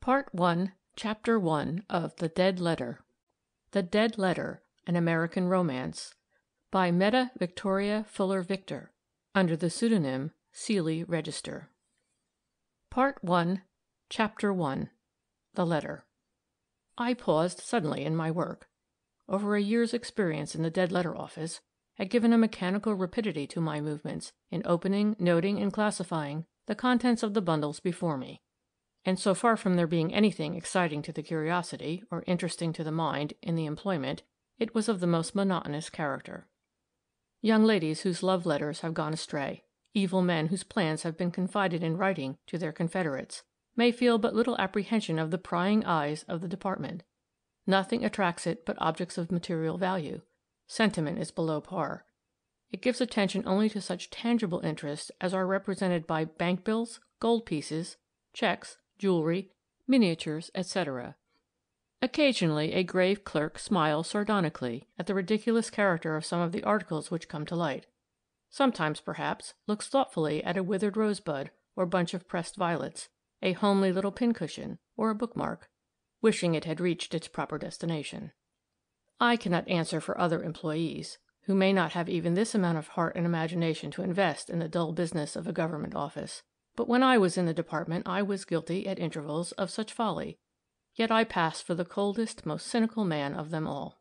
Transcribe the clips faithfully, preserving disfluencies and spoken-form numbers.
Part One, Chapter One of The Dead Letter. The Dead Letter, an American Romance, by Metta Victoria Fuller Victor, under the pseudonym Seeley Regester. Part One, Chapter One. The Letter. I paused suddenly in my work. Over a year's experience in the dead letter office had given a mechanical rapidity to my movements in opening, noting, and classifying the contents of the bundles before me. And so far from there being anything exciting to the curiosity, or interesting to the mind, in the employment, it was of the most monotonous character. Young ladies whose love letters have gone astray, evil men whose plans have been confided in writing to their confederates, may feel but little apprehension of the prying eyes of the department. Nothing attracts it but objects of material value. Sentiment is below par. It gives attention only to such tangible interests as are represented by bank bills, gold pieces, checks, jewelry, miniatures, et cetera. Occasionally a grave clerk smiles sardonically at the ridiculous character of some of the articles which come to light. Sometimes, perhaps, looks thoughtfully at a withered rosebud or bunch of pressed violets, a homely little pincushion, or a bookmark, wishing it had reached its proper destination. I cannot answer for other employees, who may not have even this amount of heart and imagination to invest in the dull business of a government office. But when I was in the department I was guilty, at intervals, of such folly, yet I passed for the coldest, most cynical man of them all.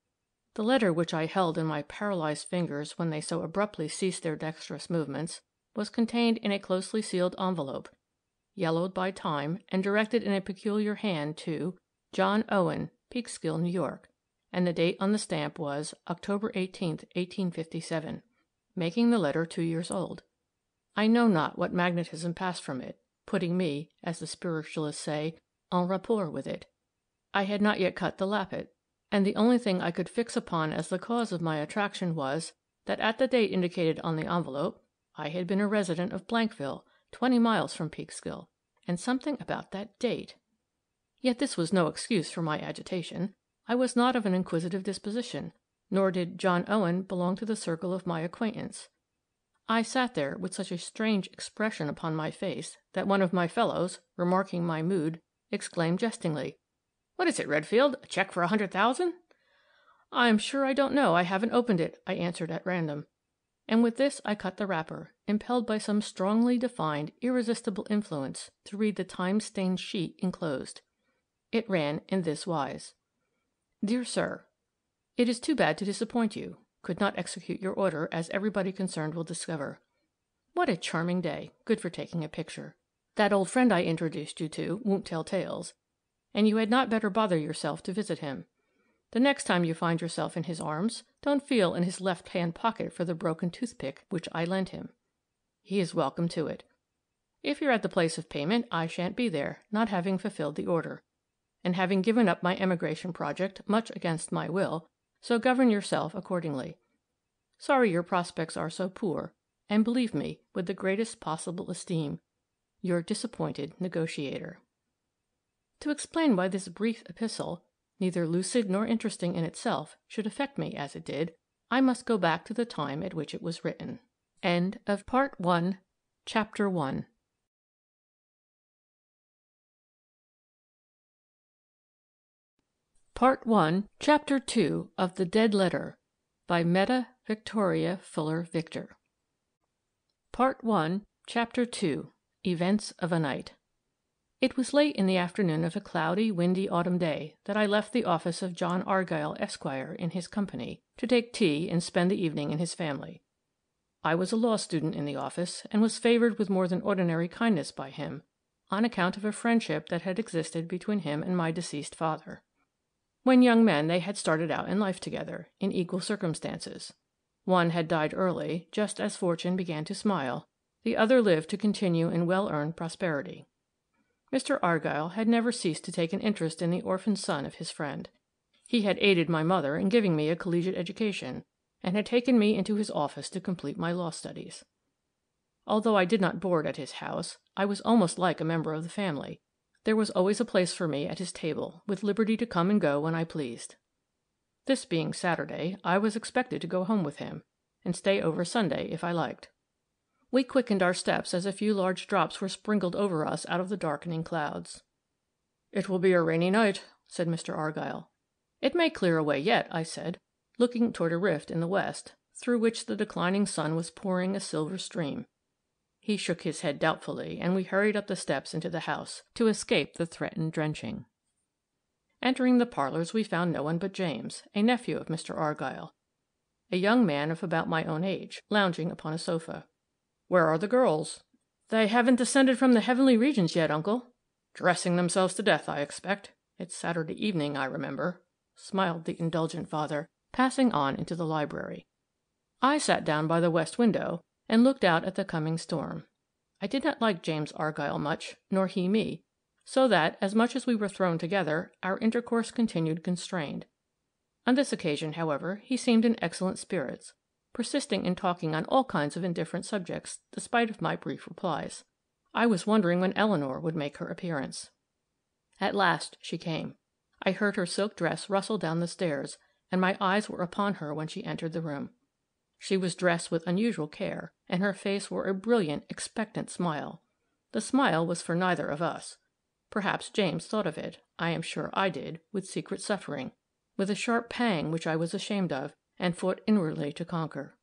The letter which I held in my paralyzed fingers when they so abruptly ceased their dexterous movements was contained in a closely sealed envelope, yellowed by time, and directed in a peculiar hand to John Owen, Peekskill, New York, and the date on the stamp was October eighteenth, eighteen fifty-seven, making the letter two years old. I know not what magnetism passed from it, putting me, as the spiritualists say, en rapport with it. I had not yet cut the lappet, and the only thing I could fix upon as the cause of my attraction was, that at the date indicated on the envelope, I had been a resident of Blankville, twenty miles from Peekskill, and something about that date. Yet this was no excuse for my agitation. I was not of an inquisitive disposition, nor did John Owen belong to the circle of my acquaintance. I sat there with such a strange expression upon my face that one of my fellows, remarking my mood, exclaimed jestingly, "What is it, Redfield? A check for a hundred thousand?" "I'm sure I don't know. I haven't opened it," I answered at random. And with this I cut the wrapper, impelled by some strongly defined, irresistible influence to read the time-stained sheet enclosed. It ran in this wise: Dear Sir, it is too bad to disappoint you. Could not execute your order, as everybody concerned will discover. What a charming day, good for taking a picture. That old friend I introduced you to won't tell tales, and you had not better bother yourself to visit him. The next time you find yourself in his arms, don't feel in his left-hand pocket for the broken toothpick which I lent him. He is welcome to it. If you're at the place of payment, I shan't be there, not having fulfilled the order, and having given up my emigration project much against my will, so govern yourself accordingly. Sorry your prospects are so poor, and believe me, with the greatest possible esteem, your disappointed negotiator. To explain why this brief epistle, neither lucid nor interesting in itself, should affect me as it did, I must go back to the time at which it was written. End of Part One, Chapter One. Part One, Chapter Two of The Dead Letter, by Metta Victoria Fuller Victor. Part One, Chapter Two, Events of a Night. It was late in the afternoon of a cloudy, windy autumn day that I left the office of John Argyll, Esquire, in his company, to take tea and spend the evening in his family. I was a law student in the office, and was favored with more than ordinary kindness by him, on account of a friendship that had existed between him and my deceased father. When young men they had started out in life together, in equal circumstances. One had died early, just as fortune began to smile, the other lived to continue in well-earned prosperity. Mister Argyll had never ceased to take an interest in the orphan son of his friend. He had aided my mother in giving me a collegiate education, and had taken me into his office to complete my law studies. Although I did not board at his house, I was almost like a member of the family. There was always a place for me at his table, with liberty to come and go when I pleased. This being Saturday, I was expected to go home with him, and stay over Sunday if I liked. We quickened our steps as a few large drops were sprinkled over us out of the darkening clouds. "It will be a rainy night," said Mister Argyll. "It may clear away yet," I said, looking toward a rift in the west, through which the declining sun was pouring a silver stream. He shook his head doubtfully, and we hurried up the steps into the house, to escape the threatened drenching. Entering the parlors, we found no one but James, a nephew of Mister Argyll, a young man of about my own age, lounging upon a sofa. "Where are the girls?" "They haven't descended from the heavenly regions yet, uncle." "Dressing themselves to death, I expect. It's Saturday evening, I remember," smiled the indulgent father, passing on into the library. I sat down by the west window, and looked out at the coming storm. I did not like James Argyll much, nor he me, so that, as much as we were thrown together, our intercourse continued constrained. On this occasion, however, he seemed in excellent spirits, persisting in talking on all kinds of indifferent subjects, despite of my brief replies. I was wondering when Eleanor would make her appearance. At last she came. I heard her silk dress rustle down the stairs, and my eyes were upon her when she entered the room. She was dressed with unusual care, and her face wore a brilliant, expectant smile. The smile was for neither of us. Perhaps James thought of it, I am sure I did, with secret suffering, with a sharp pang which I was ashamed of, and fought inwardly to conquer.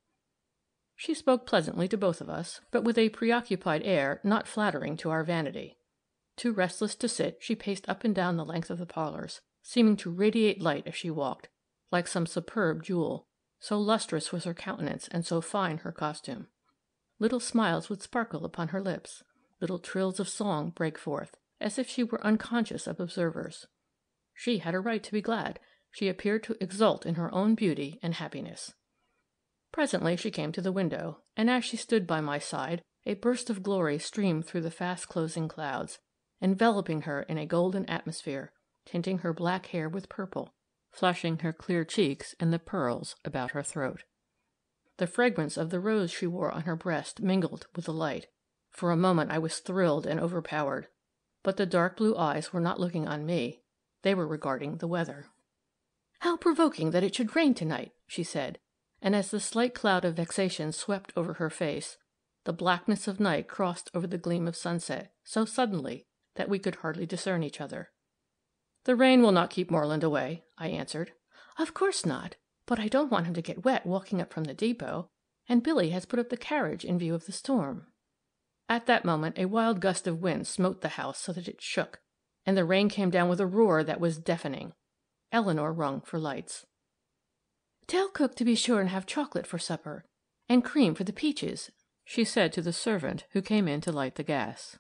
She spoke pleasantly to both of us, but with a preoccupied air not flattering to our vanity. Too restless to sit, she paced up and down the length of the parlors, seeming to radiate light as she walked, like some superb jewel, so lustrous was her countenance and so fine her costume. Little smiles would sparkle upon her lips, little trills of song break forth, as if she were unconscious of observers. She had a right to be glad. She appeared to exult in her own beauty and happiness. Presently she came to the window, and as she stood by my side, a burst of glory streamed through the fast-closing clouds, enveloping her in a golden atmosphere, tinting her black hair with purple, flushing her clear cheeks and the pearls about her throat. The fragrance of the rose she wore on her breast mingled with the light. For a moment I was thrilled and overpowered, but the dark blue eyes were not looking on me. They were regarding the weather. "How provoking that it should rain to-night," she said, and as the slight cloud of vexation swept over her face, the blackness of night crossed over the gleam of sunset, so suddenly that we could hardly discern each other. "The rain will not keep Moreland away," I answered. "Of course not, but I don't want him to get wet walking up from the depot, and Billy has put up the carriage in view of the storm." At that moment a wild gust of wind smote the house so that it shook, and the rain came down with a roar that was deafening. Eleanor rung for lights. "Tell cook to be sure and have chocolate for supper, and cream for the peaches," she said to the servant who came in to light the gas.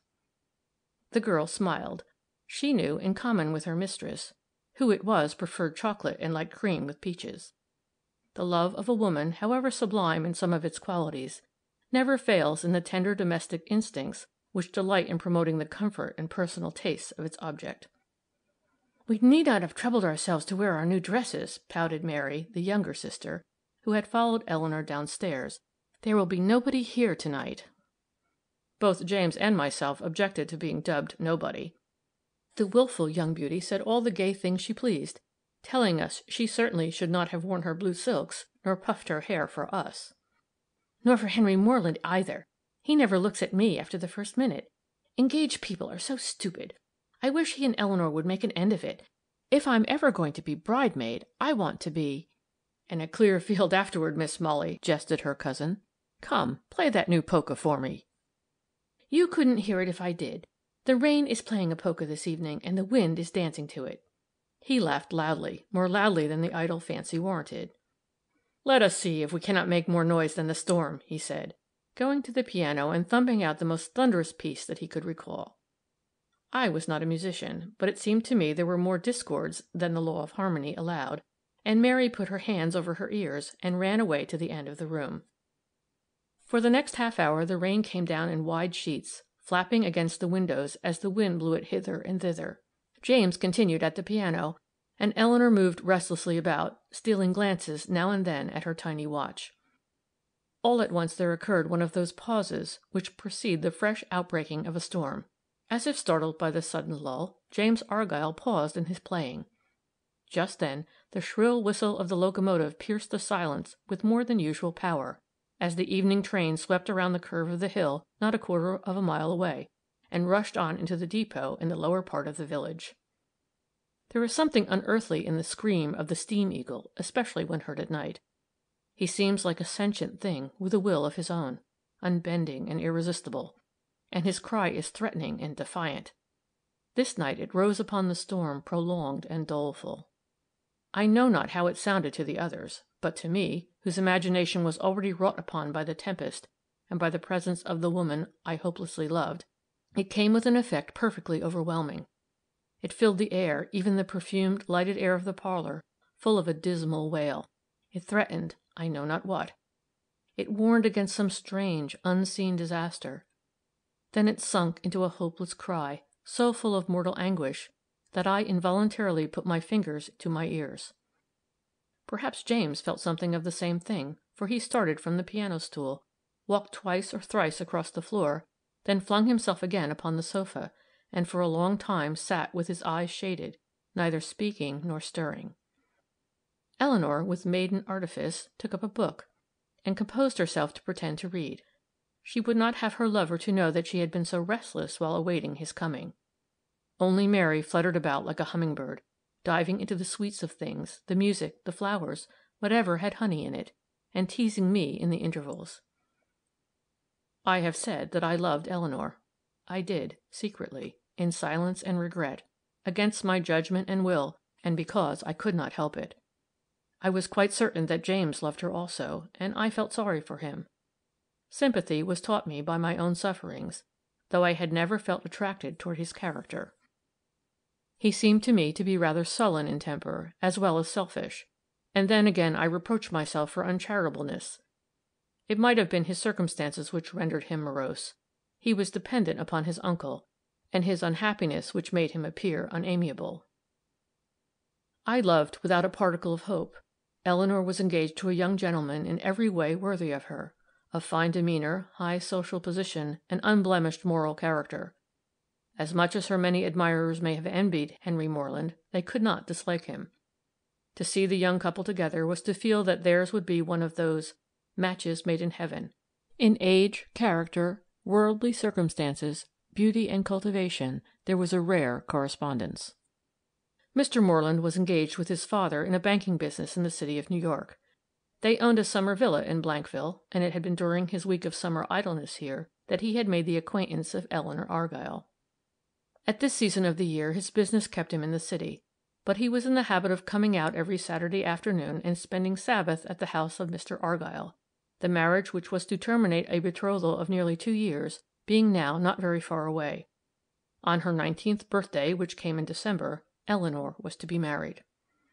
The girl smiled. She knew, in common with her mistress, who it was preferred chocolate and liked cream with peaches. The love of a woman, however sublime in some of its qualities, never fails in the tender domestic instincts which delight in promoting the comfort and personal tastes of its object. "We need not have troubled ourselves to wear our new dresses," pouted Mary, the younger sister, who had followed Eleanor downstairs. "There will be nobody here to-night." Both James and myself objected to being dubbed nobody. The willful young beauty said all the gay things she pleased, telling us she certainly should not have worn her blue silks, nor puffed her hair for us. "Nor for Henry Moreland either. He never looks at me after the first minute. Engaged people are so stupid. I wish he and Eleanor would make an end of it. If I'm ever going to be bridemaid, I want to be—" "And a clear field afterward, Miss Molly," jested her cousin. "Come, play that new polka for me." "You couldn't hear it if I did. The rain is playing a polka this evening, and the wind is dancing to it." He laughed loudly, more loudly than the idle fancy warranted. "Let us see if we cannot make more noise than the storm," he said, going to the piano and thumping out the most thunderous piece that he could recall. I was not a musician, but it seemed to me there were more discords than the law of harmony allowed, and Mary put her hands over her ears and ran away to the end of the room. For the next half hour the rain came down in wide sheets, flapping against the windows as the wind blew it hither and thither. James continued at the piano, and Eleanor moved restlessly about, stealing glances now and then at her tiny watch. All at once there occurred one of those pauses which precede the fresh outbreaking of a storm. As if startled by the sudden lull, James Argyll paused in his playing. Just then the shrill whistle of the locomotive pierced the silence with more than usual power, as the evening train swept around the curve of the hill not a quarter of a mile away, and rushed on into the depot in the lower part of the village. There is something unearthly in the scream of the steam eagle, especially when heard at night. He seems like a sentient thing with a will of his own, unbending and irresistible, and his cry is threatening and defiant. This night it rose upon the storm prolonged and doleful. I know not how it sounded to the others, but to me, whose imagination was already wrought upon by the tempest and by the presence of the woman I hopelessly loved, it came with an effect perfectly overwhelming. It filled the air, even the perfumed, lighted air of the parlor, full of a dismal wail. It threatened, I know not what. It warned against some strange, unseen disaster. Then it sunk into a hopeless cry, so full of mortal anguish that I involuntarily put my fingers to my ears. Perhaps James felt something of the same thing, for he started from the piano stool, walked twice or thrice across the floor, then flung himself again upon the sofa, and for a long time sat with his eyes shaded, neither speaking nor stirring. Eleanor, with maiden artifice, took up a book, and composed herself to pretend to read. She would not have her lover to know that she had been so restless while awaiting his coming. Only Mary fluttered about like a humming-bird, diving into the sweets of things, the music, the flowers, whatever had honey in it, and teasing me in the intervals. I have said that I loved Eleanor. I did, secretly, in silence and regret, against my judgment and will, and because I could not help it. I was quite certain that James loved her also, and I felt sorry for him. Sympathy was taught me by my own sufferings, though I had never felt attracted toward his character. He seemed to me to be rather sullen in temper, as well as selfish, and then again I reproached myself for uncharitableness. It might have been his circumstances which rendered him morose. He was dependent upon his uncle, and his unhappiness which made him appear unamiable. I loved without a particle of hope. Eleanor was engaged to a young gentleman in every way worthy of her, of fine demeanor, high social position, and unblemished moral character. As much as her many admirers may have envied Henry Moreland, they could not dislike him. To see the young couple together was to feel that theirs would be one of those matches made in heaven. In age, character, worldly circumstances, beauty, and cultivation, there was a rare correspondence. Mister Moreland was engaged with his father in a banking business in the city of New York. They owned a summer villa in Blankville, and it had been during his week of summer idleness here that he had made the acquaintance of Eleanor Argyll. At this season of the year his business kept him in the city, but he was in the habit of coming out every Saturday afternoon and spending Sabbath at the house of Mister Argyll, the marriage which was to terminate a betrothal of nearly two years being now not very far away. On her nineteenth birthday, which came in December, Eleanor was to be married.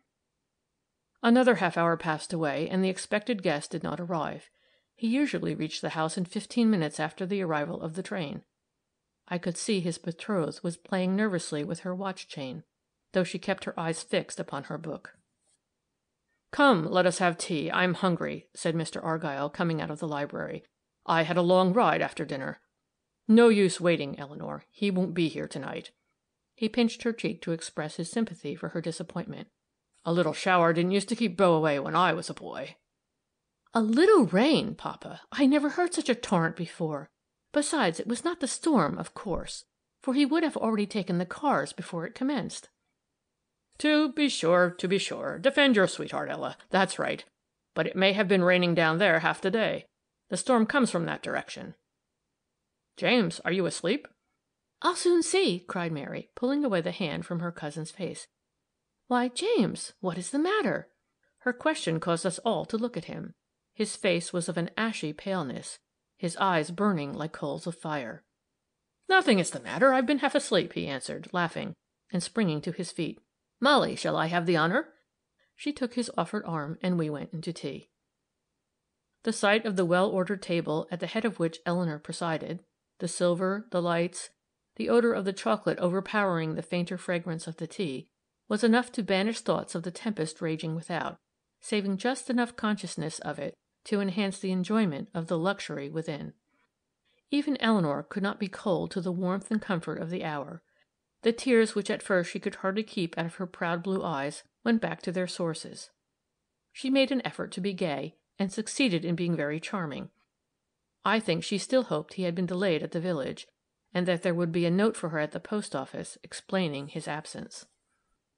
Another half hour passed away, and the expected guest did not arrive. He usually reached the house in fifteen minutes after the arrival of the train. I could see his betrothed was playing nervously with her watch-chain, though she kept her eyes fixed upon her book. "Come, let us have tea. I'm hungry," said Mister Argyll, coming out of the library. "I had a long ride after dinner. No use waiting, Eleanor. He won't be here tonight." He pinched her cheek to express his sympathy for her disappointment. "A little shower didn't used to keep Beau away when I was a boy." "A little rain, papa! I never heard such a torrent before. Besides, it was not the storm, of course, for he would have already taken the cars before it commenced." "To be sure, to be sure. Defend your sweetheart, Ella. That's right. But it may have been raining down there half the day. The storm comes from that direction. James, are you asleep?" "I'll soon see," cried Mary, pulling away the hand from her cousin's face. "Why, James, what is the matter?" Her question caused us all to look at him. His face was of an ashy paleness, his eyes burning like coals of fire. "Nothing is the matter. I've been half asleep," he answered, laughing, and springing to his feet. "Molly, shall I have the honor?" She took his offered arm, and we went into tea. The sight of the well-ordered table at the head of which Eleanor presided, the silver, the lights, the odor of the chocolate overpowering the fainter fragrance of the tea, was enough to banish thoughts of the tempest raging without, saving just enough consciousness of it to enhance the enjoyment of the luxury within. Even Eleanor could not be cold to the warmth and comfort of the hour. The tears which at first she could hardly keep out of her proud blue eyes went back to their sources. She made an effort to be gay, and succeeded in being very charming. I think she still hoped he had been delayed at the village, and that there would be a note for her at the post office explaining his absence.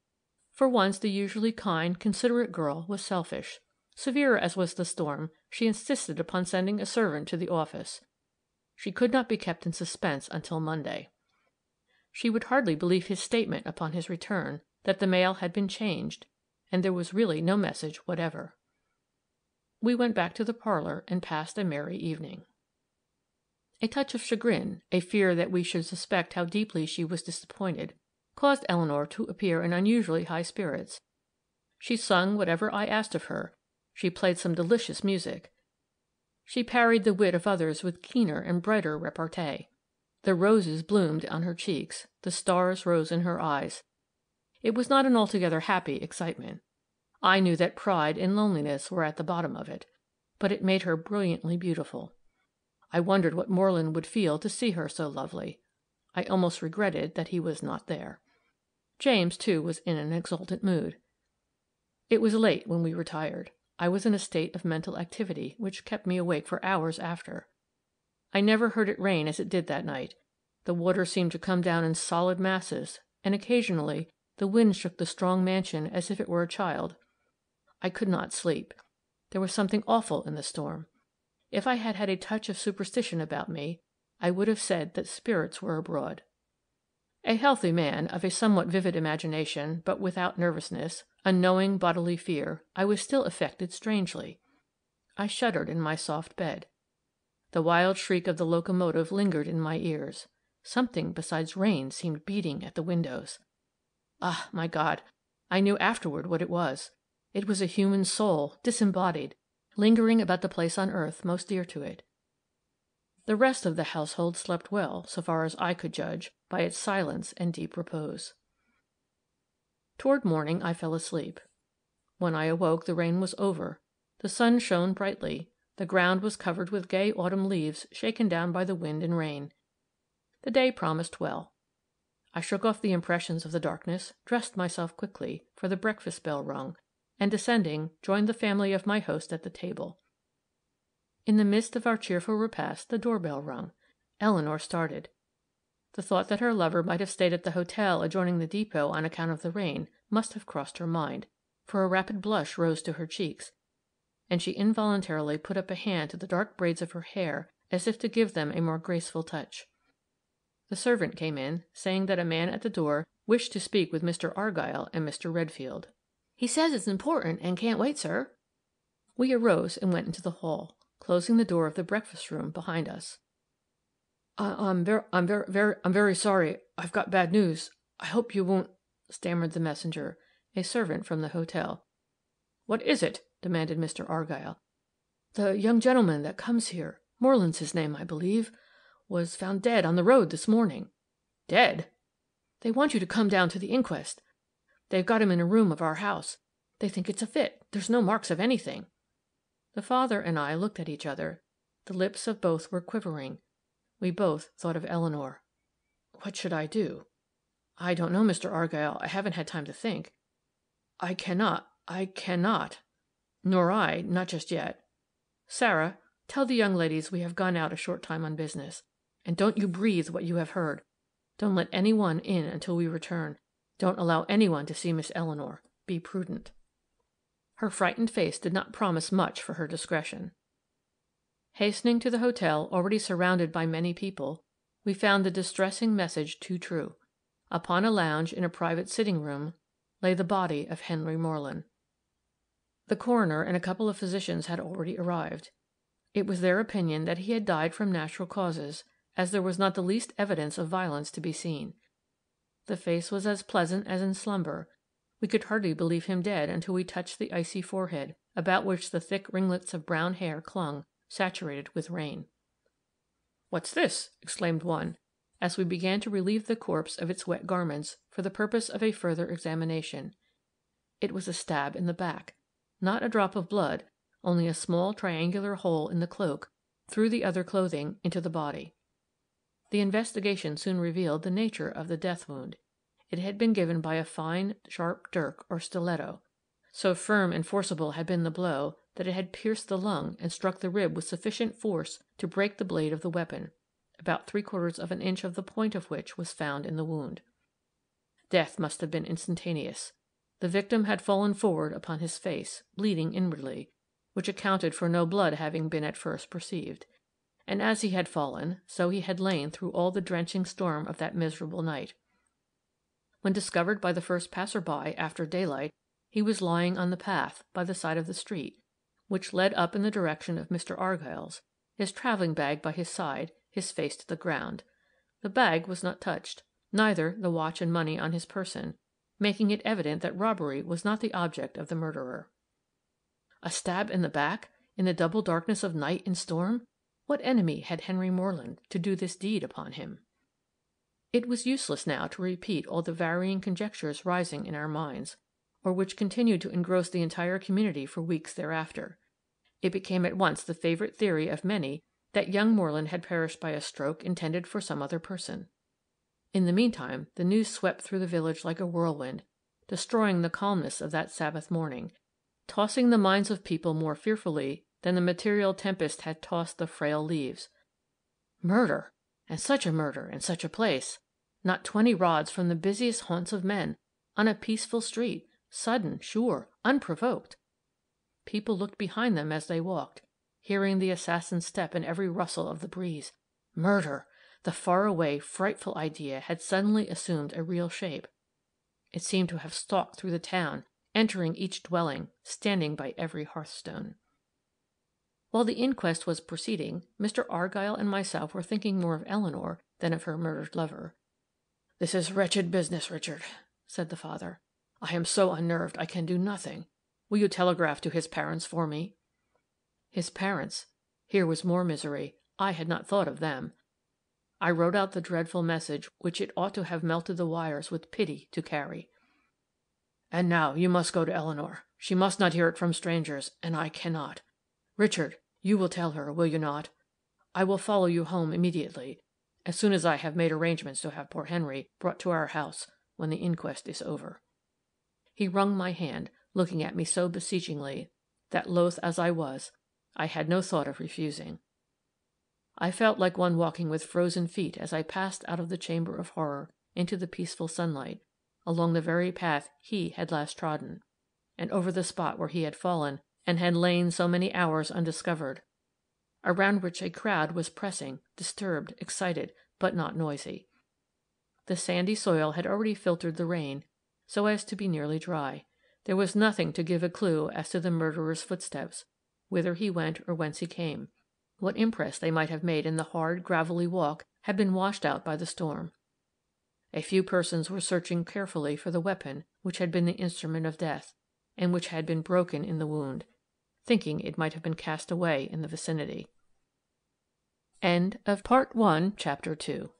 For once the usually kind, considerate girl was selfish. Severe as was the storm, she insisted upon sending a servant to the office. She could not be kept in suspense until Monday. She would hardly believe his statement upon his return that the mail had been changed, and there was really no message whatever. We went back to the parlor and passed a merry evening. A touch of chagrin, a fear that we should suspect how deeply she was disappointed, caused Eleanor to appear in unusually high spirits. She sung whatever I asked of her. She played some delicious music. She parried the wit of others with keener and brighter repartee. The roses bloomed on her cheeks, the stars rose in her eyes. It was not an altogether happy excitement. I knew that pride and loneliness were at the bottom of it, but it made her brilliantly beautiful. I wondered what Moreland would feel to see her so lovely. I almost regretted that he was not there. James, too, was in an exultant mood. It was late when we retired. I was in a state of mental activity which kept me awake for hours after. I never heard it rain as it did that night. The water seemed to come down in solid masses, and occasionally the wind shook the strong mansion as if it were a child. I could not sleep. There was something awful in the storm. If I had had a touch of superstition about me, I would have said that spirits were abroad. A healthy man, of a somewhat vivid imagination, but without nervousness, unknowing bodily fear, I was still affected strangely. I shuddered in my soft bed. The wild shriek of the locomotive lingered in my ears. Something besides rain seemed beating at the windows. Ah, my God! I knew afterward what it was. It was a human soul, disembodied, lingering about the place on earth most dear to it. The rest of the household slept well, so far as I could judge, by its silence and deep repose. Toward morning I fell asleep. When I awoke the rain was over. The sun shone brightly. The ground was covered with gay autumn leaves shaken down by the wind and rain. The day promised well. I shook off the impressions of the darkness, dressed myself quickly, for the breakfast bell rung, and descending, joined the family of my host at the table. In the midst of our cheerful repast the doorbell rung. Eleanor started. The thought that her lover might have stayed at the hotel adjoining the depot on account of the rain must have crossed her mind, for a rapid blush rose to her cheeks, and she involuntarily put up a hand to the dark braids of her hair as if to give them a more graceful touch. The servant came in, saying that a man at the door wished to speak with Mister Argyll and Mister Redfield. "He says it's important and can't wait, sir." We arose and went into the hall, closing the door of the breakfast room behind us. I- I'm very, I'm very, very, I'm very sorry. I've got bad news. I hope you won't, stammered the messenger, a servant from the hotel. "What is it?" demanded Mister Argyll. "The young gentleman that comes here, Moreland's his name, I believe, was found dead on the road this morning." "Dead?" "They want you to come down to the inquest. They've got him in a room of our house. They think it's a fit. There's no marks of anything." The father and I looked at each other. The lips of both were quivering. We both thought of Eleanor. What should I do? "I don't know, Mister Argyll. I haven't had time to think." "I cannot, I cannot." "Nor I, not just yet. Sarah, tell the young ladies we have gone out a short time on business. And don't you breathe what you have heard. Don't let any one in until we return. Don't allow any one to see Miss Eleanor. Be prudent." Her frightened face did not promise much for her discretion. Hastening to the hotel, already surrounded by many people, we found the distressing message too true. Upon a lounge in a private sitting room lay the body of Henry Moreland. The coroner and a couple of physicians had already arrived. It was their opinion that he had died from natural causes, as there was not the least evidence of violence to be seen. The face was as pleasant as in slumber. We could hardly believe him dead until we touched the icy forehead, about which the thick ringlets of brown hair clung, saturated with rain. "What's this?" exclaimed one, as we began to relieve the corpse of its wet garments for the purpose of a further examination. It was a stab in the back. Not a drop of blood, only a small triangular hole in the cloak, through the other clothing, into the body. The investigation soon revealed the nature of the death wound. It had been given by a fine, sharp dirk or stiletto. So firm and forcible had been the blow that it had pierced the lung and struck the rib with sufficient force to break the blade of the weapon, about three quarters of an inch of the point of which was found in the wound. Death must have been instantaneous. The victim had fallen forward upon his face, bleeding inwardly, which accounted for no blood having been at first perceived. And as he had fallen, so he had lain through all the drenching storm of that miserable night. When discovered by the first passer-by after daylight, he was lying on the path by the side of the street, which led up in the direction of Mister Argyll's, his traveling bag by his side, his face to the ground. The bag was not touched, neither the watch and money on his person, making it evident that robbery was not the object of the murderer. A stab in the back, in the double darkness of night and storm? What enemy had Henry Moreland to do this deed upon him? It was useless now to repeat all the varying conjectures rising in our minds, or which continued to engross the entire community for weeks thereafter. It became at once the favorite theory of many that young Moreland had perished by a stroke intended for some other person. In the meantime, the news swept through the village like a whirlwind, destroying the calmness of that Sabbath morning, tossing the minds of people more fearfully than the material tempest had tossed the frail leaves. Murder! And such a murder in such a place! Not twenty rods from the busiest haunts of men, on a peaceful street, sudden, sure, unprovoked. People looked behind them as they walked, hearing the assassin's step in every rustle of the breeze. Murder! The far-away, frightful idea had suddenly assumed a real shape. It seemed to have stalked through the town, entering each dwelling, standing by every hearthstone. While the inquest was proceeding, Mister Argyll and myself were thinking more of Eleanor than of her murdered lover. "This is wretched business, Richard," said the father. "I am so unnerved I can do nothing. Will you telegraph to his parents for me?" His parents! Here was more misery. I had not thought of them. I wrote out the dreadful message which it ought to have melted the wires with pity to carry. "And now you must go to Eleanor. She must not hear it from strangers, and I cannot. Richard, you will tell her, will you not? I will follow you home immediately, as soon as I have made arrangements to have poor Henry brought to our house when the inquest is over." He wrung my hand, looking at me so beseechingly that, loath as I was, I had no thought of refusing. I felt like one walking with frozen feet as I passed out of the chamber of horror into the peaceful sunlight, along the very path he had last trodden, and over the spot where he had fallen and had lain so many hours undiscovered, around which a crowd was pressing, disturbed, excited, but not noisy. The sandy soil had already filtered the rain so as to be nearly dry. There was nothing to give a clue as to the murderer's footsteps, whither he went or whence he came. What impress they might have made in the hard, gravelly walk had been washed out by the storm. A few persons were searching carefully for the weapon which had been the instrument of death, and which had been broken in the wound, thinking it might have been cast away in the vicinity. End of Part One, Chapter Two.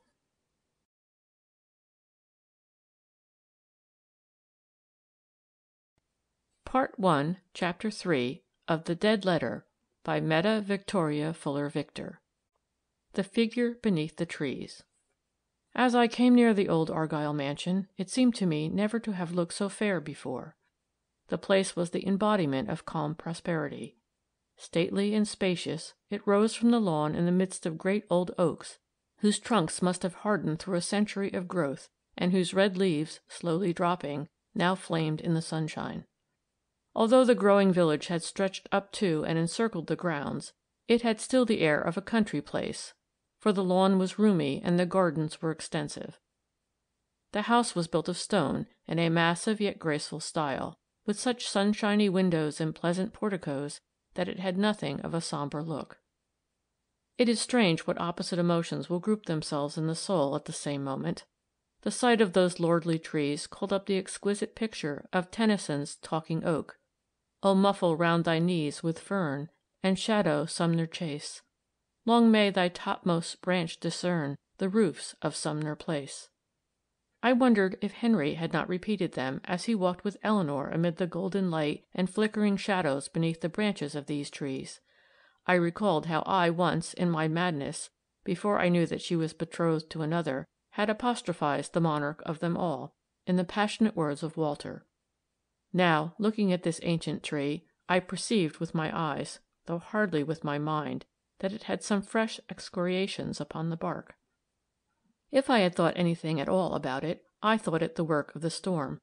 Part One, Chapter Three of The Dead Letter by Metta Victoria Fuller Victor. The Figure Beneath the Trees. As I came near the old Argyll mansion, it seemed to me never to have looked so fair before. The place was the embodiment of calm prosperity. Stately and spacious, it rose from the lawn in the midst of great old oaks, whose trunks must have hardened through a century of growth, and whose red leaves, slowly dropping, now flamed in the sunshine. Although the growing village had stretched up to and encircled the grounds, it had still the air of a country place, for the lawn was roomy and the gardens were extensive. The house was built of stone, in a massive yet graceful style, with such sunshiny windows and pleasant porticos that it had nothing of a sombre look. It is strange what opposite emotions will group themselves in the soul at the same moment. The sight of those lordly trees called up the exquisite picture of Tennyson's Talking Oak. "O muffle round thy knees with fern, and shadow Sumner Chase. Long may thy topmost branch discern the roofs of Sumner Place." I wondered if Henry had not repeated them as he walked with Eleanor amid the golden light and flickering shadows beneath the branches of these trees. I recalled how I once, in my madness, before I knew that she was betrothed to another, had apostrophized the monarch of them all, in the passionate words of Walter. Now, looking at this ancient tree, I perceived with my eyes, though hardly with my mind, that it had some fresh excoriations upon the bark. If I had thought anything at all about it, I thought it the work of the storm.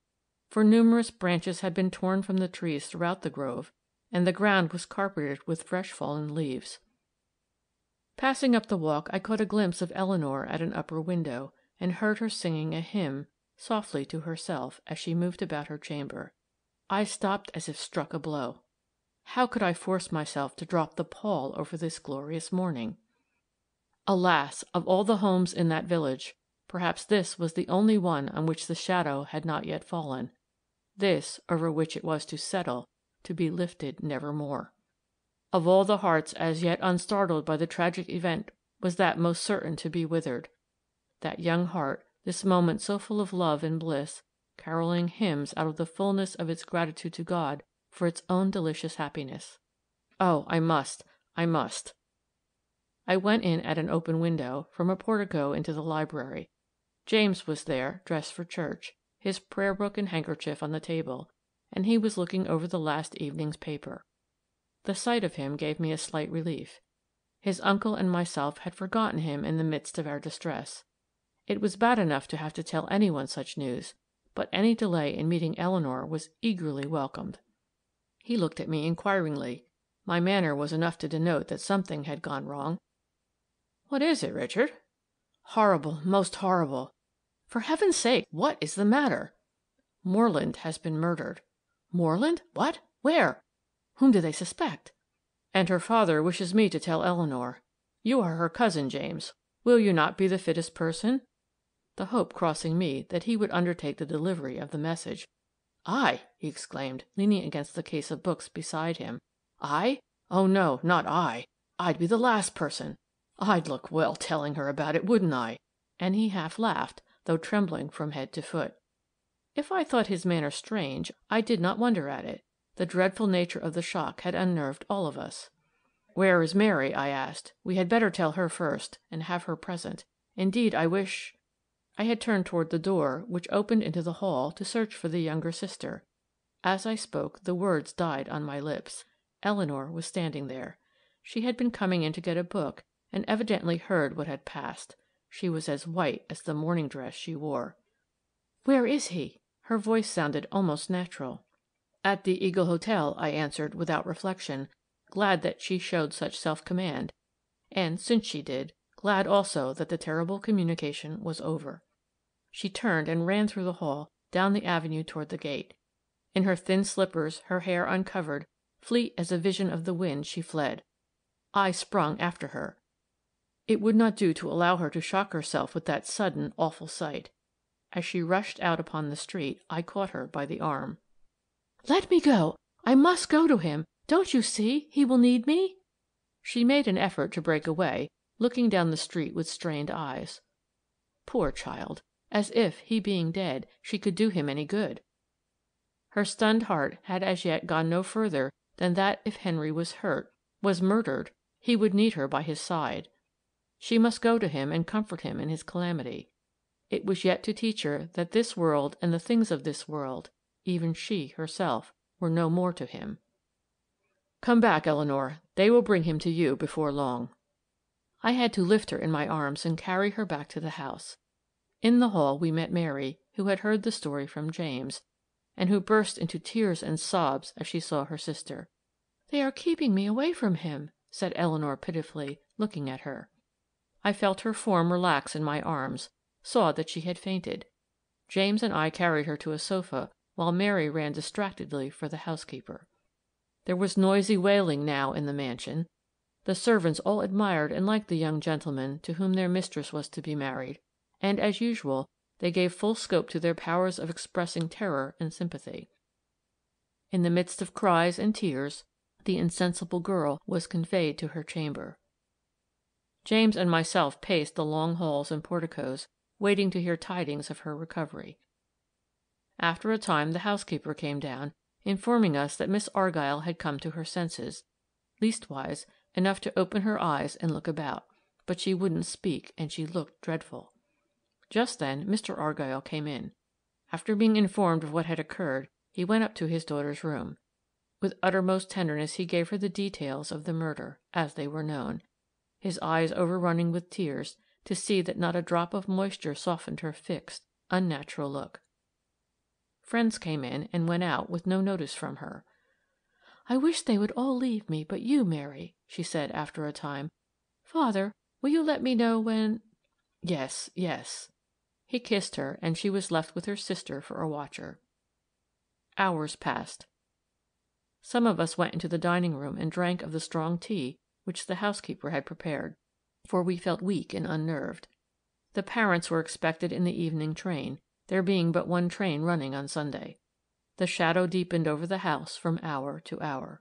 for numerous branches had been torn from the trees throughout the grove, and the ground was carpeted with fresh fallen leaves. Passing up the walk, I caught a glimpse of Eleanor at an upper window, and heard her singing a hymn softly to herself as she moved about her chamber. I stopped as if struck a blow. How could I force myself to drop the pall over this glorious morning? Alas, of all the homes in that village, perhaps this was the only one on which the shadow had not yet fallen, this over which it was to settle, to be lifted nevermore. Of all the hearts as yet unstartled by the tragic event was that most certain to be withered. That young heart, this moment so full of love and bliss, caroling hymns out of the fullness of its gratitude to God for its own delicious happiness. Oh, I must, I must. I went in at an open window, from a portico into the library. James was there, dressed for church, his prayer book and handkerchief on the table, and he was looking over the last evening's paper. The sight of him gave me a slight relief. His uncle and myself had forgotten him in the midst of our distress. It was bad enough to have to tell anyone such news, but any delay in meeting Eleanor was eagerly welcomed. He looked at me inquiringly. My manner was enough to denote that something had gone wrong. "What is it, Richard?" "Horrible, most horrible. For heaven's sake, what is the matter?" "Moreland has been murdered." "Moreland? What? Where? Whom do they suspect?" "And her father wishes me to tell Eleanor. You are her cousin, James. Will you not be the fittest person?" The hope crossing me that he would undertake the delivery of the message. "I!" he exclaimed, leaning against the case of books beside him. "I? Oh, no, not I. I'd be the last person. I'd look well telling her about it, wouldn't I?" And he half laughed, though trembling from head to foot. If I thought his manner strange, I did not wonder at it. The dreadful nature of the shock had unnerved all of us. "Where is Mary?" I asked. "We had better tell her first, and have her present. Indeed, I wish—" I had turned toward the door, which opened into the hall, to search for the younger sister. As I spoke, the words died on my lips. Eleanor was standing there. She had been coming in to get a book, and evidently heard what had passed. She was as white as the morning dress she wore. "Where is he?" Her voice sounded almost natural. "At the Eagle Hotel," I answered without reflection, glad that she showed such self-command, and, since she did, glad also that the terrible communication was over. She turned and ran through the hall, down the avenue toward the gate. In her thin slippers, her hair uncovered, fleet as a vision of the wind, she fled. I sprung after her. It would not do to allow her to shock herself with that sudden, awful sight. As she rushed out upon the street, I caught her by the arm. "Let me go! I must go to him! Don't you see? He will need me!" She made an effort to break away, looking down the street with strained eyes. Poor child! As if, he being dead, she could do him any good! Her stunned heart had as yet gone no further than that if Henry was hurt, was murdered, he would need her by his side. She must go to him and comfort him in his calamity. It was yet to teach her that this world and the things of this world, even she herself, were no more to him. "Come back, Eleanor. They will bring him to you before long." I had to lift her in my arms and carry her back to the house. In the hall we met Mary, who had heard the story from James, and who burst into tears and sobs as she saw her sister. "They are keeping me away from him," said Eleanor pitifully, looking at her. I felt her form relax in my arms, saw that she had fainted. James and I carried her to a sofa, while Mary ran distractedly for the housekeeper. There was noisy wailing now in the mansion. The servants all admired and liked the young gentleman to whom their mistress was to be married, and, as usual, they gave full scope to their powers of expressing terror and sympathy. In the midst of cries and tears, the insensible girl was conveyed to her chamber. James and myself paced the long halls and porticos, waiting to hear tidings of her recovery. After a time the housekeeper came down, informing us that Miss Argyll had come to her senses, leastwise enough to open her eyes and look about, but she wouldn't speak, and she looked dreadful. Just then Mister Argyll came in. After being informed of what had occurred, he went up to his daughter's room. With uttermost tenderness he gave her the details of the murder, as they were known, his eyes overrunning with tears, to see that not a drop of moisture softened her fixed, unnatural look. Friends came in and went out with no notice from her. "I wish they would all leave me but you, Mary," she said after a time. "Father, will you let me know when—" "Yes, yes." He kissed her, and she was left with her sister for a watcher. Hours passed. Some of us went into the dining room and drank of the strong tea which the housekeeper had prepared, for we felt weak and unnerved. The parents were expected in the evening train, there being but one train running on Sunday. The shadow deepened over the house from hour to hour.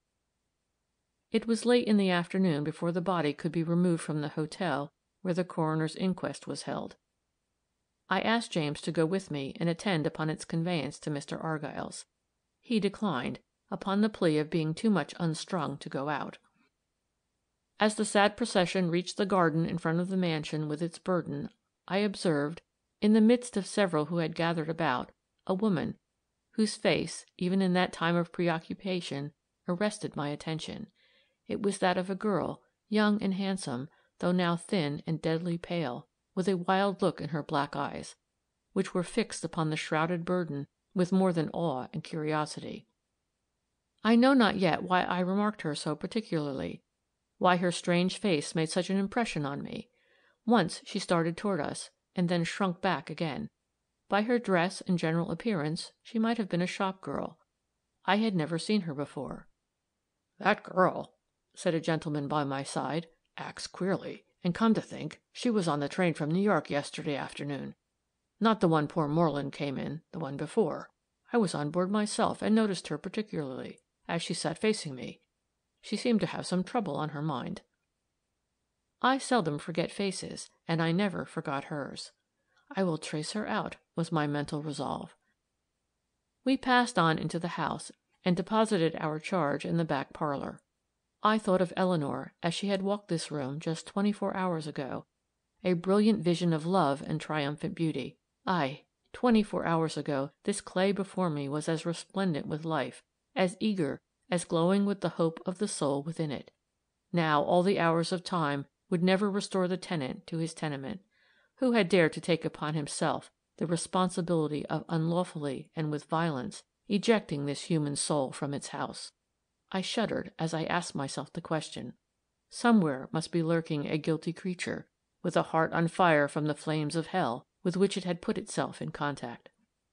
It was late in the afternoon before the body could be removed from the hotel where the coroner's inquest was held. I asked James to go with me and attend upon its conveyance to Mister Argyll's. He declined, upon the plea of being too much unstrung to go out. As the sad procession reached the garden in front of the mansion with its burden, I observed, in the midst of several who had gathered about, a woman, whose face, even in that time of preoccupation, arrested my attention. It was that of a girl, young and handsome, though now thin and deadly pale, with a wild look in her black eyes, which were fixed upon the shrouded burden with more than awe and curiosity. I know not yet why I remarked her so particularly, why her strange face made such an impression on me. Once she started toward us, and then shrunk back again. By her dress and general appearance, she might have been a shop girl. I had never seen her before. "That girl," said a gentleman by my side, "acts queerly, and come to think, she was on the train from New York yesterday afternoon. Not the one poor Moreland came in, the one before. I was on board myself and noticed her particularly, as she sat facing me. She seemed to have some trouble on her mind." I seldom forget faces, and I never forgot hers. I will trace her out, was my mental resolve. We passed on into the house, and deposited our charge in the back parlor. I thought of Eleanor, as she had walked this room just twenty-four hours ago, a brilliant vision of love and triumphant beauty. Aye, twenty-four hours ago this clay before me was as resplendent with life, as eager, as glowing with the hope of the soul within it. Now all the hours of time would never restore the tenant to his tenement. Who had dared to take upon himself the responsibility of unlawfully and with violence ejecting this human soul from its house? I shuddered as I asked myself the question. Somewhere must be lurking a guilty creature, with a heart on fire from the flames of hell with which it had put itself in contact.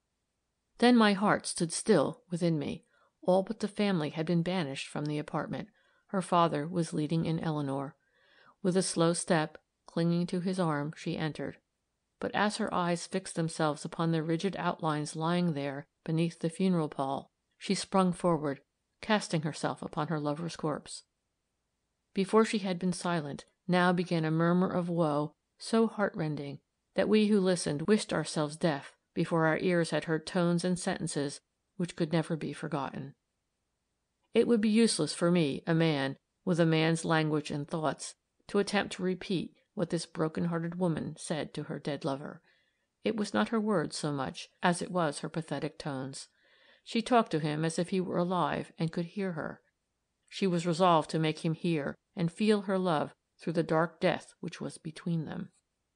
Then my heart stood still within me. All but the family had been banished from the apartment. Her father was leading in Eleanor. With a slow step, clinging to his arm, she entered. But as her eyes fixed themselves upon the rigid outlines lying there beneath the funeral pall, she sprung forward, casting herself upon her lover's corpse. Before she had been silent, now began a murmur of woe so heartrending that we who listened wished ourselves deaf before our ears had heard tones and sentences which could never be forgotten. It would be useless for me, a man, with a man's language and thoughts, to attempt to repeat what this broken-hearted woman said to her dead lover. It was not her words so much as it was her pathetic tones. She talked to him as if he were alive and could hear her. She was resolved to make him hear and feel her love through the dark death which was between them.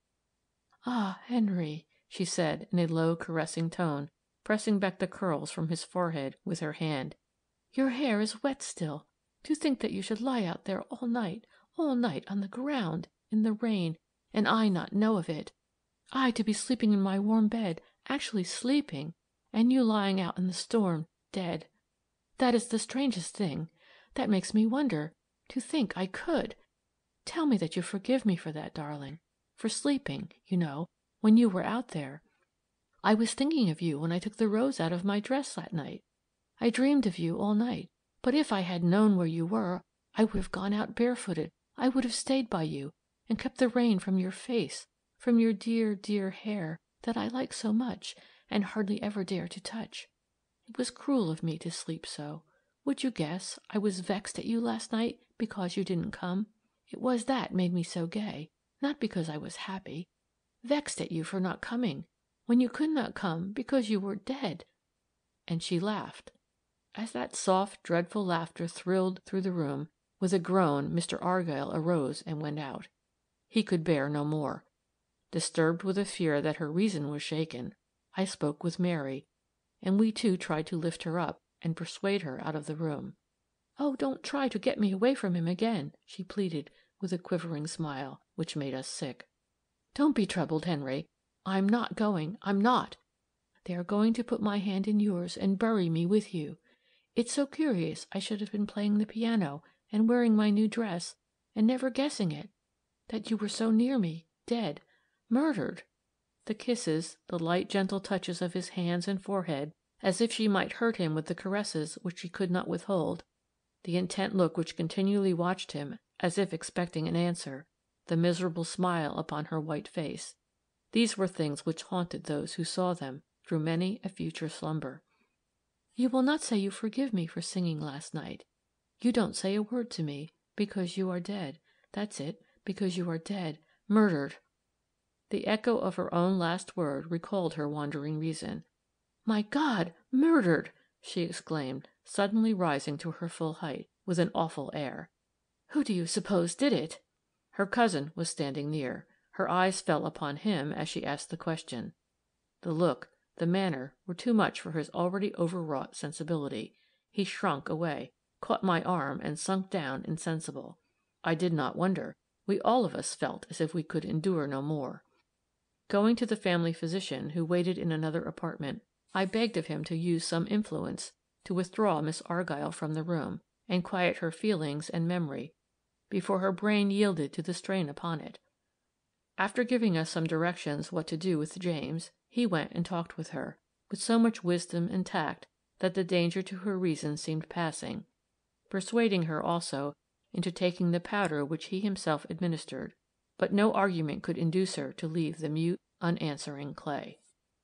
"Ah, Henry," she said in a low, caressing tone, pressing back the curls from his forehead with her hand, "your hair is wet still. To think that you should lie out there all night, all night on the ground, in the rain, and I not know of it. I to be sleeping in my warm bed, actually sleeping, and you lying out in the storm, dead. That is the strangest thing. That makes me wonder. To think I could. Tell me that you forgive me for that, darling. For sleeping, you know, when you were out there. I was thinking of you when I took the rose out of my dress that night. I dreamed of you all night, but if I had known where you were, I would have gone out barefooted. I would have stayed by you, and kept the rain from your face, from your dear, dear hair that I like so much, and hardly ever dare to touch. It was cruel of me to sleep so. Would you guess I was vexed at you last night because you didn't come? It was that made me so gay, not because I was happy. Vexed at you for not coming, when you could not come because you were dead." And she laughed. As that soft, dreadful laughter thrilled through the room, with a groan Mister Argyll arose and went out. He could bear no more. Disturbed with a fear that her reason was shaken, I spoke with Mary, and we two tried to lift her up and persuade her out of the room. "Oh, don't try to get me away from him again," she pleaded, with a quivering smile, which made us sick. "Don't be troubled, Henry. I'm not going. I'm not. They are going to put my hand in yours and bury me with you. It's so curious I should have been playing the piano and wearing my new dress and never guessing it, that you were so near me, dead, murdered." The kisses, the light, gentle touches of his hands and forehead, as if she might hurt him with the caresses which she could not withhold, the intent look which continually watched him as if expecting an answer, the miserable smile upon her white face, these were things which haunted those who saw them through many a future slumber. "You will not say you forgive me for singing last night. You don't say a word to me, because you are dead. That's it, because you are dead, murdered." The echo of her own last word recalled her wandering reason. "My God, murdered!" she exclaimed, suddenly rising to her full height, with an awful air. "Who do you suppose did it?" Her cousin was standing near. Her eyes fell upon him as she asked the question. The look, the manner, were too much for his already overwrought sensibility. He shrunk away, caught my arm, and sunk down insensible. I did not wonder. We all of us felt as if we could endure no more. Going to the family physician, who waited in another apartment, I begged of him to use some influence to withdraw Miss Argyll from the room, and quiet her feelings and memory, before her brain yielded to the strain upon it. After giving us some directions what to do with James, he went and talked with her, with so much wisdom and tact that the danger to her reason seemed passing, persuading her also into taking the powder which he himself administered, but no argument could induce her to leave the mute, unanswering clay.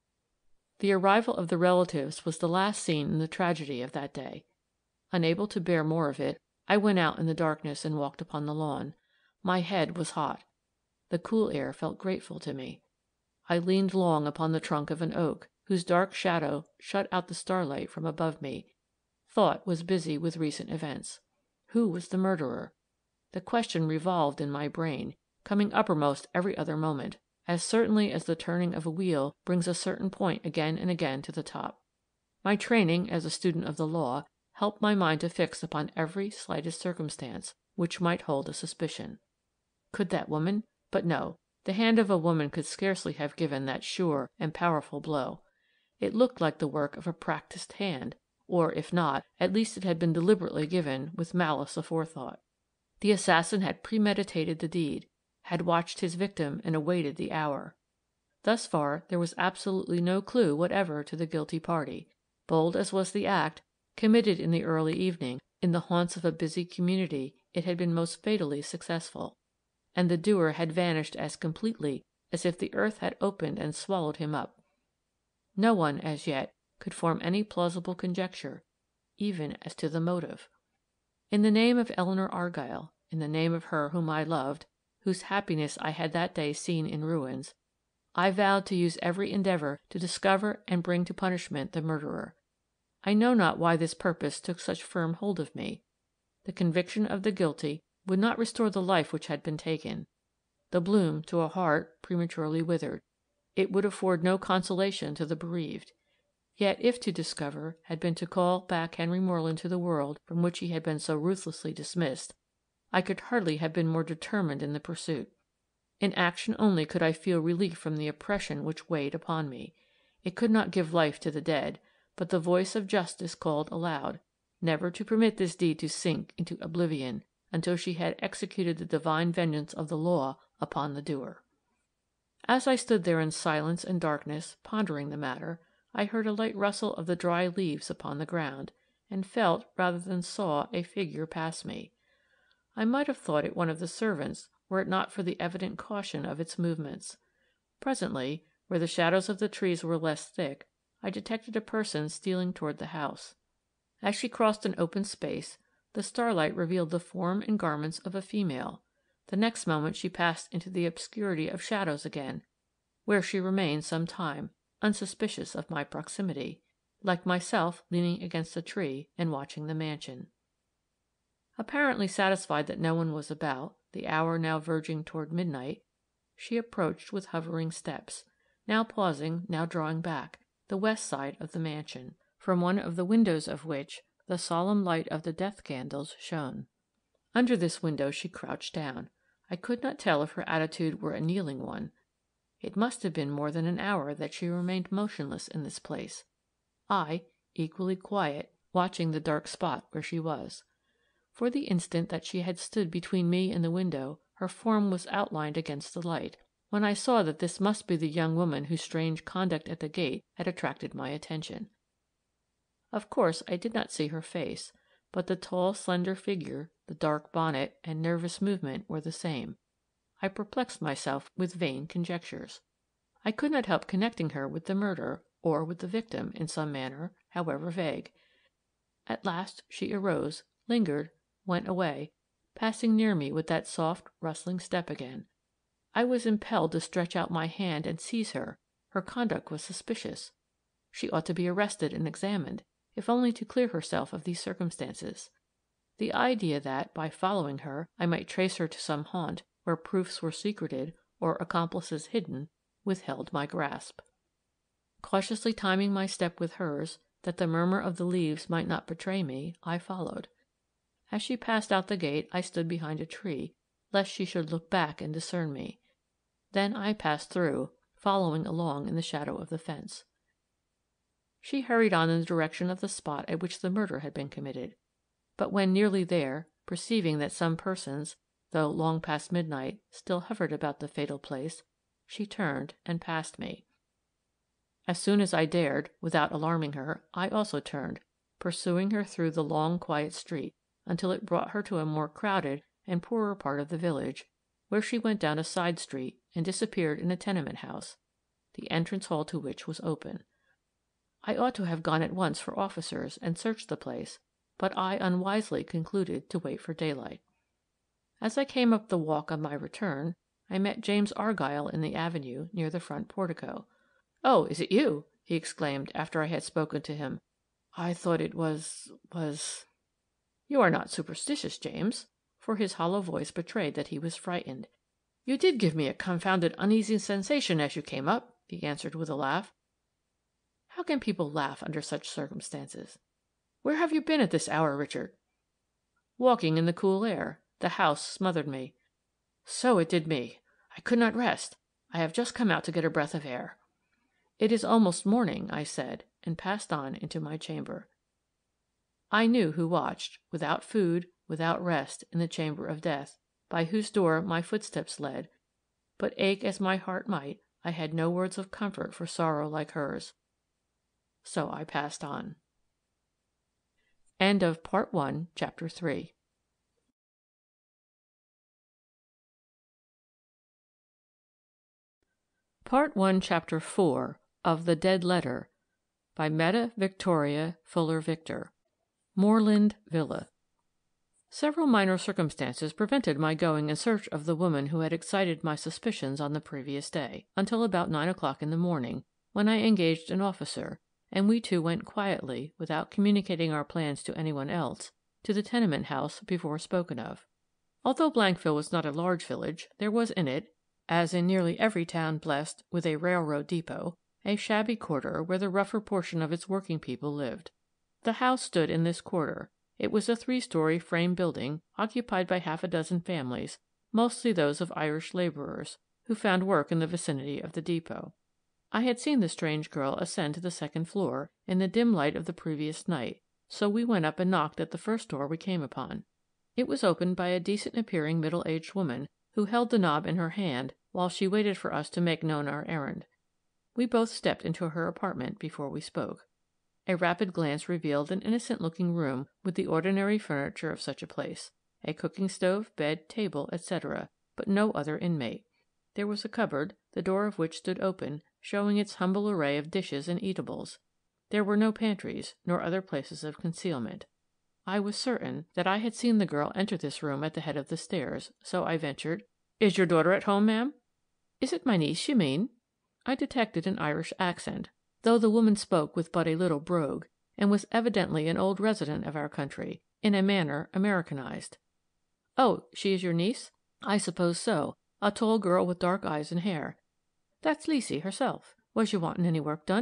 The arrival of the relatives was the last scene in the tragedy of that day. Unable to bear more of it, I went out in the darkness and walked upon the lawn. My head was hot. The cool air felt grateful to me. I leaned long upon the trunk of an oak, whose dark shadow shut out the starlight from above me. Thought was busy with recent events. Who was the murderer? The question revolved in my brain, coming uppermost every other moment, as certainly as the turning of a wheel brings a certain point again and again to the top. My training as a student of the law helped my mind to fix upon every slightest circumstance which might hold a suspicion. Could that woman? But no, the hand of a woman could scarcely have given that sure and powerful blow. It looked like the work of a practiced hand, or if not, at least it had been deliberately given with malice aforethought. The assassin had premeditated the deed, had watched his victim and awaited the hour. Thus far there was absolutely no clue whatever to the guilty party. Bold as was the act, committed in the early evening, in the haunts of a busy community, it had been most fatally successful, and the doer had vanished as completely as if the earth had opened and swallowed him up. No one, as yet, could form any plausible conjecture, even as to the motive. In the name of Eleanor Argyll, in the name of her whom I loved, whose happiness I had that day seen in ruins, I vowed to use every endeavor to discover and bring to punishment the murderer. I know not why this purpose took such firm hold of me. The conviction of the guilty would not restore the life which had been taken, the bloom to a heart prematurely withered. It would afford no consolation to the bereaved. Yet if to discover had been to call back Henry Moreland to the world from which he had been so ruthlessly dismissed, I could hardly have been more determined in the pursuit. In action only could I feel relief from the oppression which weighed upon me. It could not give life to the dead, but the voice of justice called aloud, never to permit this deed to sink into oblivion until she had executed the divine vengeance of the law upon the doer. As I stood there in silence and darkness, pondering the matter, I heard a light rustle of the dry leaves upon the ground, and felt rather than saw a figure pass me. I might have thought it one of the servants were it not for the evident caution of its movements. Presently, where the shadows of the trees were less thick, I detected a person stealing toward the house. As she crossed an open space, the starlight revealed the form and garments of a female. The next moment she passed into the obscurity of shadows again, where she remained some time, unsuspicious of my proximity, like myself leaning against a tree and watching the mansion. Apparently satisfied that no one was about, the hour now verging toward midnight, she approached with hovering steps, now pausing, now drawing back, the west side of the mansion, from one of the windows of which the solemn light of the death candles shone. Under this window she crouched down. I could not tell if her attitude were a kneeling one. It must have been more than an hour that she remained motionless in this place. I, equally quiet, watching the dark spot where she was. For the instant that she had stood between me and the window, her form was outlined against the light, when I saw that this must be the young woman whose strange conduct at the gate had attracted my attention. Of course, I did not see her face, but the tall, slender figure, the dark bonnet, and nervous movement were the same. I perplexed myself with vain conjectures. I could not help connecting her with the murder, or with the victim, in some manner, however vague. At last she arose, lingered, went away, passing near me with that soft, rustling step again. I was impelled to stretch out my hand and seize her. Her conduct was suspicious. She ought to be arrested and examined, if only to clear herself of these circumstances. The idea that, by following her, I might trace her to some haunt where proofs were secreted or accomplices hidden, withheld my grasp. Cautiously timing my step with hers, that the murmur of the leaves might not betray me, I followed. As she passed out the gate, I stood behind a tree, lest she should look back and discern me. Then I passed through, following along in the shadow of the fence. She hurried on in the direction of the spot at which the murder had been committed. But when nearly there, perceiving that some persons, though long past midnight, still hovered about the fatal place, she turned and passed me. As soon as I dared, without alarming her, I also turned, pursuing her through the long, quiet street, until it brought her to a more crowded and poorer part of the village, where she went down a side street and disappeared in a tenement house, the entrance hall to which was open. I ought to have gone at once for officers and searched the place, but I unwisely concluded to wait for daylight. As I came up the walk on my return, I met James Argyll in the avenue near the front portico. "Oh, is it you?" he exclaimed after I had spoken to him. "I thought it was was "You are not superstitious, James," for his hollow voice betrayed that he was frightened. "You did give me a confounded uneasy sensation as you came up," he answered with a laugh. How can people laugh under such circumstances? "Where have you been at this hour, Richard?" "Walking in the cool air. The house smothered me." "So it did me. I could not rest. I have just come out to get a breath of air." "It is almost morning," I said, and passed on into my chamber. I knew who watched, without food, without rest, in the chamber of death, by whose door my footsteps led, but ache as my heart might, I had no words of comfort for sorrow like hers. So I passed on. End of Part One, Chapter Three. Part One, Chapter Four of The Dead Letter by Metta Victoria Fuller Victor. Moorland Villa. Several minor circumstances prevented my going in search of the woman who had excited my suspicions on the previous day, until about nine o'clock in the morning, when I engaged an officer, and we two went quietly, without communicating our plans to anyone else, to the tenement house before spoken of. Although Blankville was not a large village, there was in it, as in nearly every town blessed with a railroad depot, a shabby quarter where the rougher portion of its working people lived. The house stood in this quarter. It was a three-story frame building, occupied by half a dozen families, mostly those of Irish laborers, who found work in the vicinity of the depot. I had seen the strange girl ascend to the second floor, in the dim light of the previous night, so we went up and knocked at the first door we came upon. It was opened by a decent-appearing middle-aged woman, who held the knob in her hand while she waited for us to make known our errand. We both stepped into her apartment before we spoke. A rapid glance revealed an innocent-looking room with the ordinary furniture of such a place, a cooking stove, bed, table, et cetera, but no other inmate. There was a cupboard, the door of which stood open, showing its humble array of dishes and eatables. There were no pantries, nor other places of concealment. I was certain that I had seen the girl enter this room at the head of the stairs, so I ventured, "Is your daughter at home, ma'am?" "Is it my niece you mean?" I detected an Irish accent, though the woman spoke with but a little brogue, and was evidently an old resident of our country, in a manner Americanized. "Oh, she is your niece? I suppose so. A tall girl with dark eyes and hair. That's Leesy herself. Was you wanting any work done?"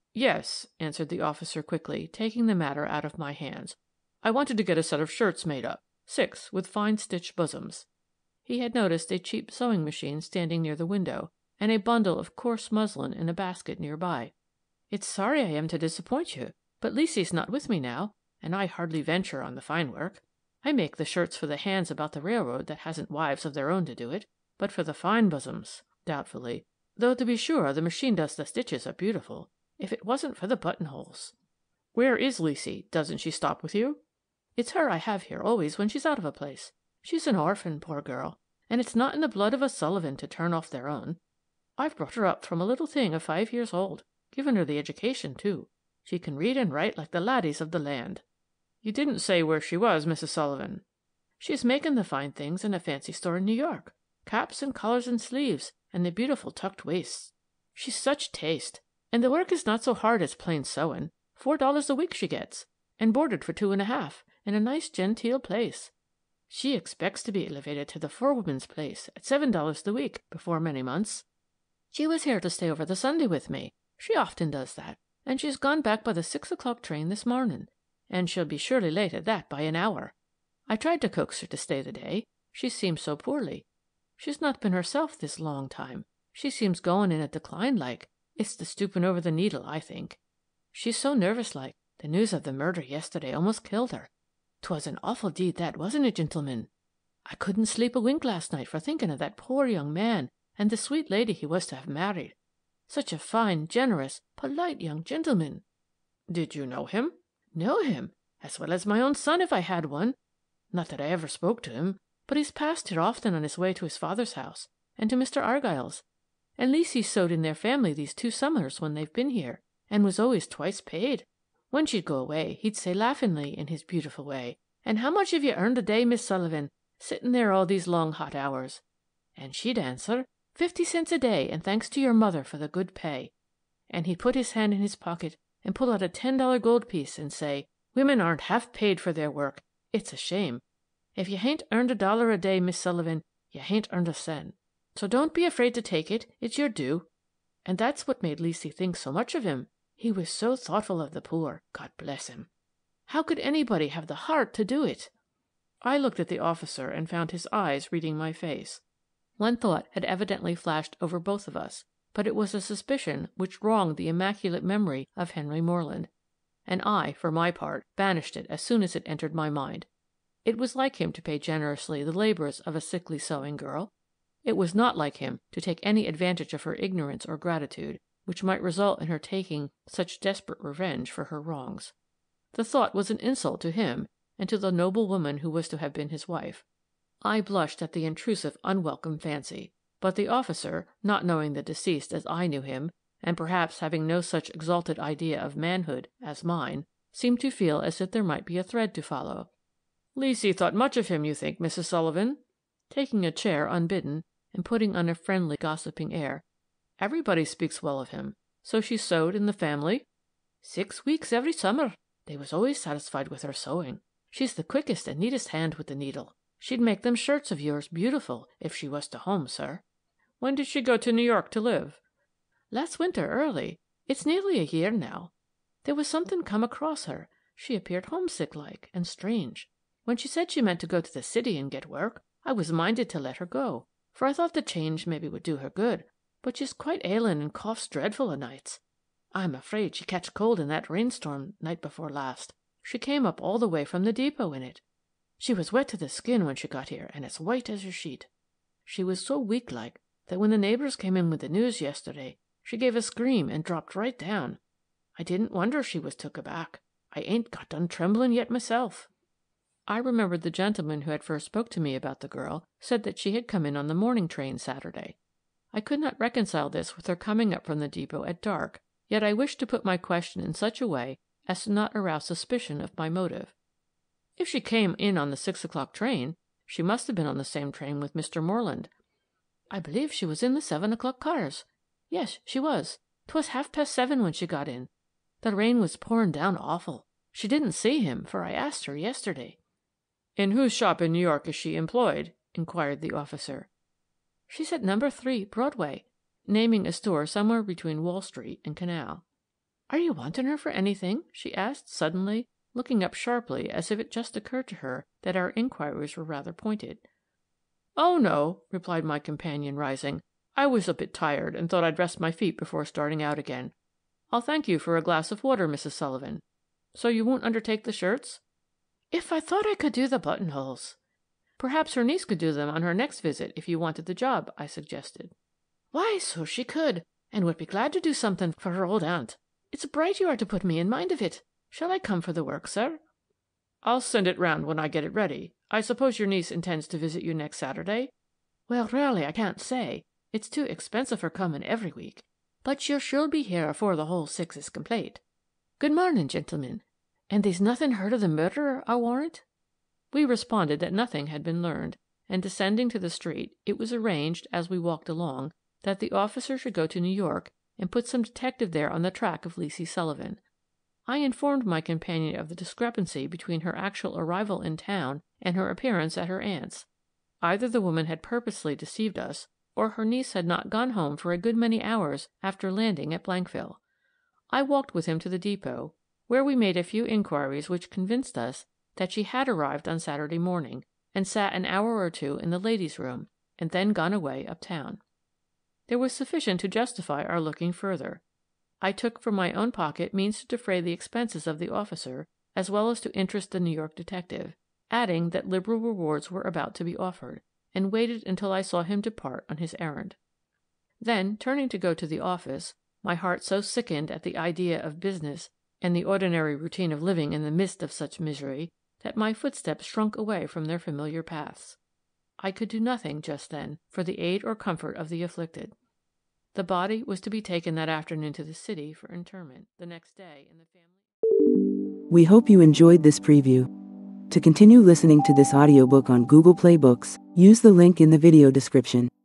Yes, answered the officer quickly, taking the matter out of my hands. I wanted to get a set of shirts made up, six, with fine stitched bosoms. He had noticed a cheap sewing machine standing near the window, and a bundle of coarse muslin in a basket near by. It's sorry I am to disappoint you, but Leesie's not with me now, and I hardly venture on the fine work. I make the shirts for the hands about the railroad that hasn't wives of their own to do it, but for the fine bosoms, doubtfully, though to be sure the machine does the stitches are beautiful, if it wasn't for the buttonholes. Where is Leesie? Doesn't she stop with you? It's her I have here always when she's out of a place. She's an orphan, poor girl, and it's not in the blood of a Sullivan to turn off their own. I've brought her up from a little thing of five years old, given her the education, too. She can read and write like the laddies of the land. You didn't say where she was, Missus Sullivan. She's making the fine things in a fancy store in New York, caps and collars and sleeves, and the beautiful tucked waists. She's such taste, and the work is not so hard as plain sewing. Four dollars a week she gets, and boarded for two and a half, in a nice genteel place. She expects to be elevated to the forewoman's place at seven dollars the week before many months. She was here to stay over the Sunday with me. She often does that, and she's gone back by the six o'clock train this morning, and she'll be surely late at that by an hour. I tried to coax her to stay the day. She seems so poorly. She's not been herself this long time. She seems going in a decline like. It's the stooping over the needle, I think. She's so nervous like. The news of the murder yesterday almost killed her. 'Twas an awful deed that, wasn't it, gentlemen? I couldn't sleep a wink last night for thinking of that poor young man and the sweet lady he was to have married. Such a fine, generous, polite young gentleman. Did you know him? Know him? As well as my own son if I had one. Not that I ever spoke to him, but he's passed here often on his way to his father's house, and to Mister Argyle's. And Leesie's sewed in their family these two summers when they've been here, and was always twice paid. When she'd go away, he'd say laughingly, in his beautiful way, "And how much have you earned a day, Miss Sullivan, sitting there all these long hot hours?" And she'd answer, "Fifty cents a day, and thanks to your mother for the good pay." And he'd put his hand in his pocket and pull out a ten-dollar gold piece and say, "Women aren't half paid for their work. It's a shame. If you hain't earned a dollar a day, Miss Sullivan, you hain't earned a cent. So don't be afraid to take it. It's your due." And that's what made Leesie think so much of him. He was so thoughtful of the poor, God bless him. How could anybody have the heart to do it? I looked at the officer and found his eyes reading my face. One thought had evidently flashed over both of us, but it was a suspicion which wronged the immaculate memory of Henry Moreland, and I, for my part, banished it as soon as it entered my mind. It was like him to pay generously the labors of a sickly sewing girl. It was not like him to take any advantage of her ignorance or gratitude, which might result in her taking such desperate revenge for her wrongs. The thought was an insult to him and to the noble woman who was to have been his wife. I blushed at the intrusive, unwelcome fancy, but the officer, not knowing the deceased as I knew him, and perhaps having no such exalted idea of manhood as mine, seemed to feel as if there might be a thread to follow. "Leesie thought much of him, you think, Missus Sullivan?" Taking a chair unbidden, and putting on a friendly, gossiping air. "Everybody speaks well of him. So she sewed in the family?" "Six weeks every summer. They was always satisfied with her sewing. She's the quickest and neatest hand with the needle. She'd make them shirts of yours beautiful if she was to home, sir." "When did she go to New York to live?" "Last winter early. It's nearly a year now. There was something come across her. She appeared homesick-like and strange. When she said she meant to go to the city and get work, I was minded to let her go, for I thought the change maybe would do her good, but she's quite ailing and coughs dreadful o' nights. I'm afraid she catch cold in that rainstorm night before last. She came up all the way from the depot in it. She was wet to the skin when she got here, and as white as a sheet. She was so weak-like that when the neighbors came in with the news yesterday, she gave a scream and dropped right down. I didn't wonder she was took aback. I ain't got done trembling yet myself." I remembered the gentleman who had first spoke to me about the girl said that she had come in on the morning train Saturday. I could not reconcile this with her coming up from the depot at dark, yet I wished to put my question in such a way as to not arouse suspicion of my motive. If she came in on the six o'clock train, she must have been on the same train with Mister Moreland. "I believe she was in the seven o'clock cars. Yes, she was. 'Twas half past seven when she got in. The rain was pouring down awful. She didn't see him, for I asked her yesterday." "In whose shop in New York is she employed?" inquired the officer. "She's at number three, Broadway," naming a store somewhere between Wall Street and Canal. "Are you wanting her for anything?" she asked suddenly, looking up sharply as if it just occurred to her that our inquiries were rather pointed. "Oh, no," replied my companion, rising. "I was a bit tired, and thought I'd rest my feet before starting out again. I'll thank you for a glass of water, Missus Sullivan. So you won't undertake the shirts?" "If I thought I could do the buttonholes." "Perhaps her niece could do them on her next visit if you wanted the job," I suggested. "Why, so she could, and would be glad to do something for her old aunt. It's bright you are to put me in mind of it. Shall I come for the work, sir?" "I'll send it round when I get it ready. I suppose your niece intends to visit you next Saturday?" "Well, really, I can't say. It's too expensive her coming every week. But she'll sure be here afore the whole six is complete. Good morning, gentlemen. And there's nothing heard of the murderer, I warrant?" We responded that nothing had been learned, and descending to the street, it was arranged, as we walked along, that the officer should go to New York and put some detective there on the track of Leesy Sullivan. I informed my companion of the discrepancy between her actual arrival in town and her appearance at her aunt's. Either the woman had purposely deceived us, or her niece had not gone home for a good many hours after landing at Blankville. I walked with him to the depot, where we made a few inquiries which convinced us that she had arrived on Saturday morning, and sat an hour or two in the ladies' room, and then gone away uptown. There was sufficient to justify our looking further. I took from my own pocket means to defray the expenses of the officer, as well as to interest the New York detective, adding that liberal rewards were about to be offered, and waited until I saw him depart on his errand. Then, turning to go to the office, my heart so sickened at the idea of business and the ordinary routine of living in the midst of such misery, that my footsteps shrunk away from their familiar paths. I could do nothing, just then, for the aid or comfort of the afflicted. The body was to be taken that afternoon to the city for interment the next day in the family. We hope you enjoyed this preview. To continue listening to this audiobook on Google Play Books, use the link in the video description.